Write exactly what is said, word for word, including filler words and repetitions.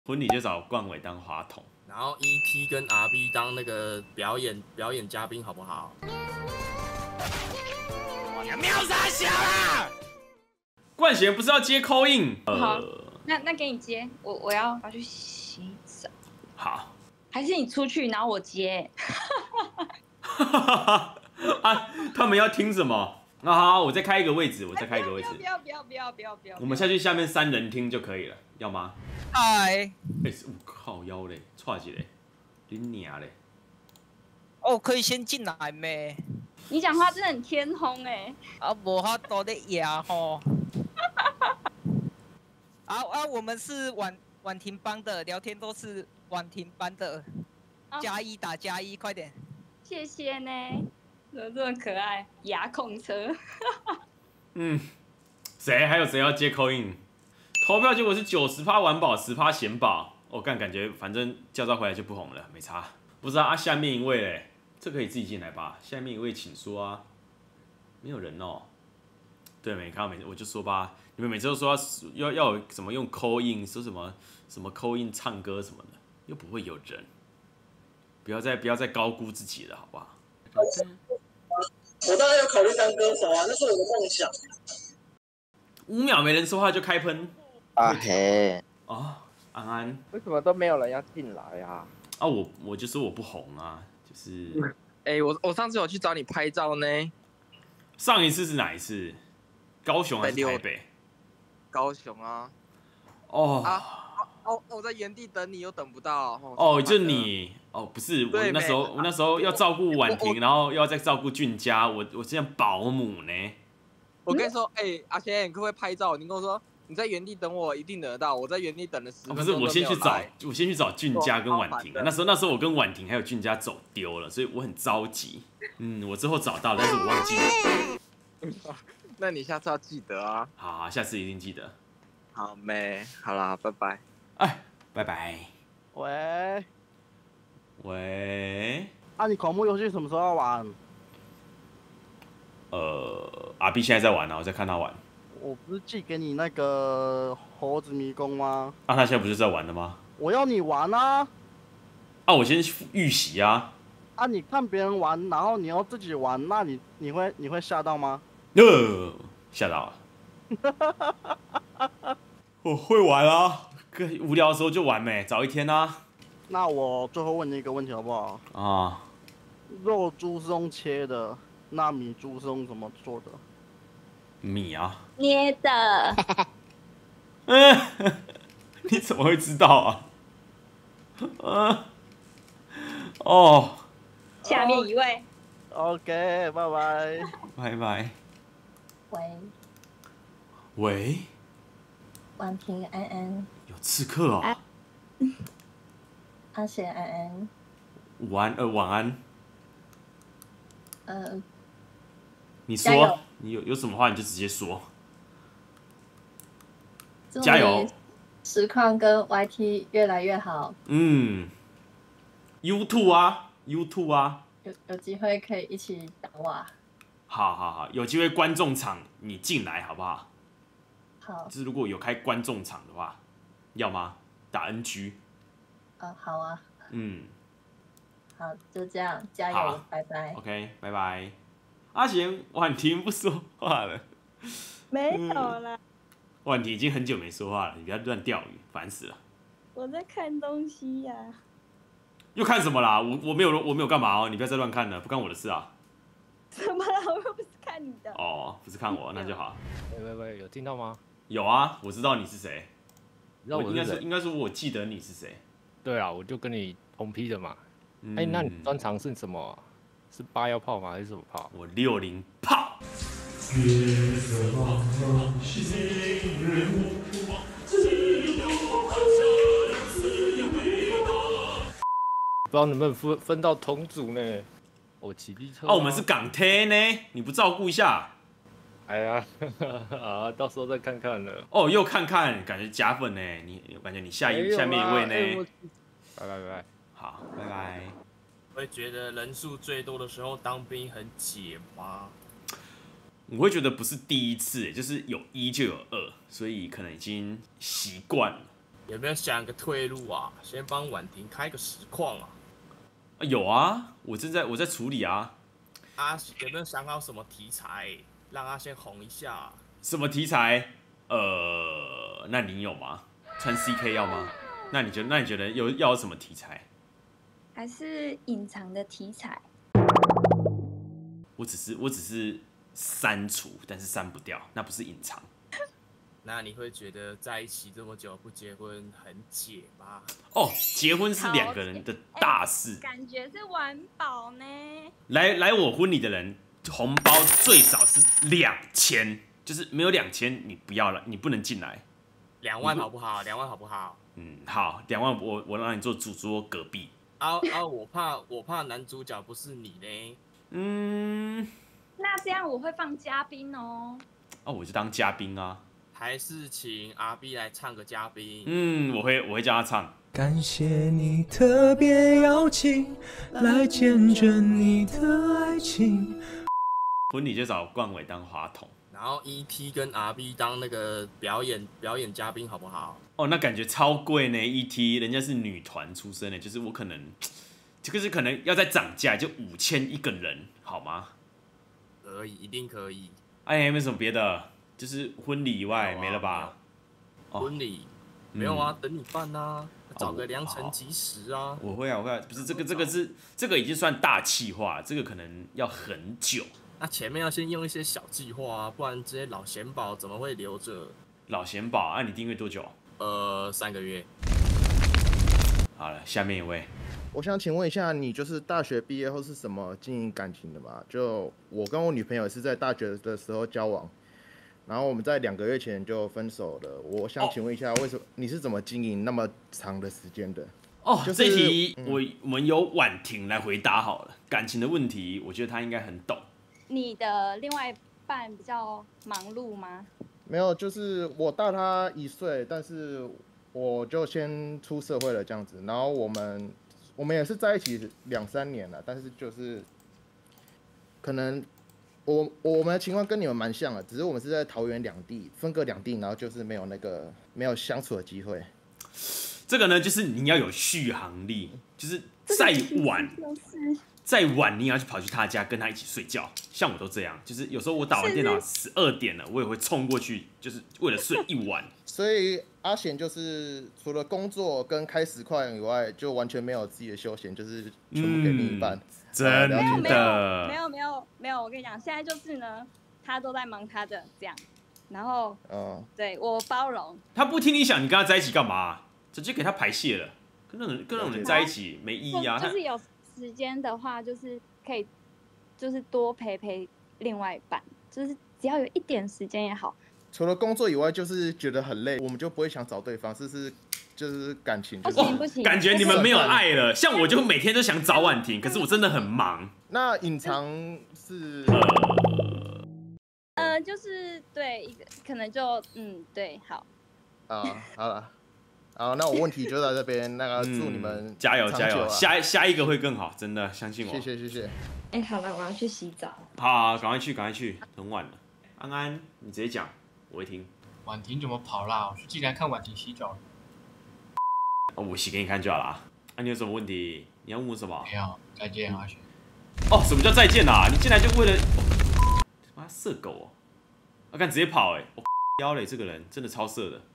婚礼就找冠伟当话筒， 然后 E T 跟 R B 当那个表演表演嘉宾，好不好？ 你要秒杀小啦！ 冠贤不是要接 call in？ 好， 呃， 那那给你接，我我要我要去洗澡， 好， 还是你出去，然后我接？ 啊，他们要听什么？那、啊、好，我再开一个位置，我再开一个位置。 不要不要不要不要不要！ 我们下去下面三人听就可以了，要吗？ 嗨， 哎、欸，我靠腰嘞，串起嘞，你娘嘞！ 哦，可以先进来咩？ 你讲话真的很天轰哎、欸！ 啊，无法度咧压吼。啊啊，我们是婉婉婷帮的，聊天都是婉婷帮的，加一打加一，快点！ 谢谢呢，怎么这么可爱？牙控车。 嗯，谁还有谁要接 call in？ 投票结果是九十趴完保，十趴显保。我干，感觉反正叫招回来就不红了，没差。不知道啊，下面一位嘞，这可以自己进来吧？下面一位请说啊，没有人哦。对，没看到，每我就说吧，你们每次都说要要要有什么用 call in， 说什么什么 call in 唱歌什么的，又不会有人。不要再不要再高估自己了，好不好？ 我当然有考虑当歌手啊，那是我的梦想。 五秒没人说话就开喷。 啊嘿， 哦，安安， 为什么都没有人要进来啊？ 啊，我我就说我不红啊，就是。 哎、欸，我我上次有去找你拍照呢。 上一次是哪一次？高雄还是台北？ 高雄啊。 哦。 啊哦，我在原地等你，又等不到。 哦，哦就你哦，不是我那时候，我那时候要照顾婉婷，然后又要再照顾俊佳，我我是像保姆呢。 我跟你说，哎、欸，阿贤，你可不可以拍照？你跟我说你在原地等我，一定等得到。我在原地等了十分钟、 哦。不是，我先去找，我先去找俊佳跟婉婷。那时候那时候我跟婉婷还有俊佳走丢了，所以我很着急。嗯，我之后找到，但是我忘记了。 那你下次要记得啊。 好，好，下次一定记得。 好妹，好啦，拜拜。 哎，拜拜。 喂。 喂。 啊，你恐怖游戏什么时候要玩？ 呃，阿 B 现在在玩啊，我在看他玩。 我不是寄给你那个猴子迷宫吗？ 啊，他现在不是在玩的吗？ 我要你玩啊！ 啊，我先预习啊。 啊，你看别人玩，然后你要自己玩，那你你会你会吓到吗？ 呃，吓到了。我会玩啊，无聊的时候就玩呗，早一天啊。 那我最后问你一个问题好不好？ 啊。 肉猪是用切的。那米猪是用怎么做的？ 米啊， 捏的。 嗯，你怎么会知道啊？嗯，哦。 下面一位。 OK， 拜拜。 拜拜。 喂。 喂。 婉婷安安。 有刺客哦。啊、 阿贤安安。 晚呃晚安。 呃。 你说，你有有什么话你就直接说。加油！ 实况跟 Y T 越来越好。 嗯 ，YouTube 啊 ，YouTube 啊， 有有机会可以一起打哇。 好好好，有机会观众场你进来好不好？ 好。 就是如果有开观众场的话，要吗？打 N G。 啊，好啊。 嗯。 好，就这样，加油，拜拜。 OK， 拜拜。阿贤，婉婷不说话了。 没有啦。 婉婷已经很久没说话了，你不要乱钓鱼，烦死了。 我在看东西呀、啊。 又看什么啦？我我没有我没有干嘛哦，你不要再乱看了，不干我的事啊。 怎么了？我又不是看你的。 哦，不是看我，那就好。 喂喂喂，有听到吗？ 有啊，我知道你是谁。 我应该说应该说我记得你是谁。 对啊，我就跟你同批的嘛。哎、 嗯欸，那你专长是什么？是八幺炮吗？还是什么炮？ 我六零炮。 不知道能不能分分到同组呢？我骑机车。 哦，我们是港铁呢，你不照顾一下？ 哎呀，啊，到时候再看看了。 哦，又看看，感觉加分呢。你感觉你下一下面一位呢？ 欸、拜拜拜拜。 好，拜拜。 会觉得人数最多的时候当兵很解吗？ 我会觉得不是第一次，就是有一就有二，所以可能已经习惯了。 有没有想个退路啊？先帮婉婷开个实况啊！ 啊有啊，我正在我在处理啊。 啊，有没有想好什么题材，让他先红一下、啊？ 什么题材？呃，那你有吗？穿 C K 要吗？那你觉得那你觉得有要有什么题材？ 还是隐藏的题材？ 我只是我只是删除，但是删不掉，那不是隐藏。 那你会觉得在一起这么久不结婚很解吗？ 哦，结婚是两个人的大事， 感觉是玩宝呢。 来来我婚礼的人，红包最少是两千，就是没有两千你不要了，你不能进来。 两万好不好？两万好不好？ 嗯，好，两万我我让你坐主桌隔壁。 啊啊！我怕我怕男主角不是你呢。 嗯， 那这样我会放嘉宾哦。 哦，我就当嘉宾啊。 还是请阿 B 来唱个嘉宾。 嗯，我会我会叫他唱。 感谢你特别邀请，来见证你的爱情。 婚礼就找冠伟当话筒， 然后 E T 跟 R B 当那个表演表演嘉宾好不好？ 哦，那感觉超贵呢 ！E T 人家是女团出身的，就是我可能这个是可能要再涨价，就五千一个人，好吗？ 可以，一定可以。 哎，有没有什么别的？就是婚礼以外、 啊、 没了吧？ 哦、婚礼、嗯、没有啊，等你办啊，找个良辰吉时啊。 我会啊，我会啊，不是这个，这个是这个已经算大企划，这个可能要很久。 那前面要先用一些小计划啊，不然这些老贤宝怎么会留着？ 老贤宝，啊，你订阅多久？ 呃，三个月。 好了，下面一位。 我想请问一下，你就是大学毕业后是什么经营感情的吗？就我跟我女朋友是在大学的时候交往。然后我们在两个月前就分手了。我想请问一下，为什么你是怎么经营那么长的时间的？ 哦， 就是、 这题嗯、 我我们由婉婷来回答好了。感情的问题，我觉得她应该很懂。 你的另外一半比较忙碌吗？ 没有，就是我大他一岁，但是我就先出社会了这样子。然后我们我们也是在一起两三年了，但是就是可能。我我们的情况跟你们蛮像的，只是我们是在桃园两地分隔两地，然后就是没有那个没有相处的机会。 这个呢，就是你要有续航力，就是再晚、再晚你也要去跑去他家跟他一起睡觉。像我都这样，就是有时候我打完电脑十二点了，我也会冲过去，就是为了睡一晚。 所以阿贤就是除了工作跟开实况以外，就完全没有自己的休闲，就是全部给另一半。嗯真的没有没有没有没有没有，我跟你讲，现在就是呢，他都在忙他的这样，然后哦，对我包容。 他不听你想，你跟他在一起干嘛？直接给他排泄了，跟那种人跟那种人在一起没意义啊。 就是有时间的话，就是可以，就是多陪陪另外一半，就是只要有一点时间也好。 除了工作以外，就是觉得很累，我们就不会想找对方，这是。就是感情， 不行不行， 感觉你们没有爱了。像我就每天都想找婉婷，可是我真的很忙。 那隐藏是呃，呃，就是对一个可能就嗯对好。 啊，好了，好，那我问题就在这边，那个祝你们、 嗯、加油加油，下下一个会更好，真的相信我。 谢谢谢谢。 哎、欸，好了，我要去洗澡。 好，赶快去赶快去，很晚了。安安，你直接讲，我会听。 婉婷怎么跑啦？我去进来看婉婷洗澡。 哦，我洗给你看就好了。啊，你有什么问题？你要问我什么？ 没有，再见，阿雪。 哦，什么叫再见啊？你进来就为了他妈色狗哦！我、啊、敢直接跑哎、欸！我腰嘞，这个人真的超色的。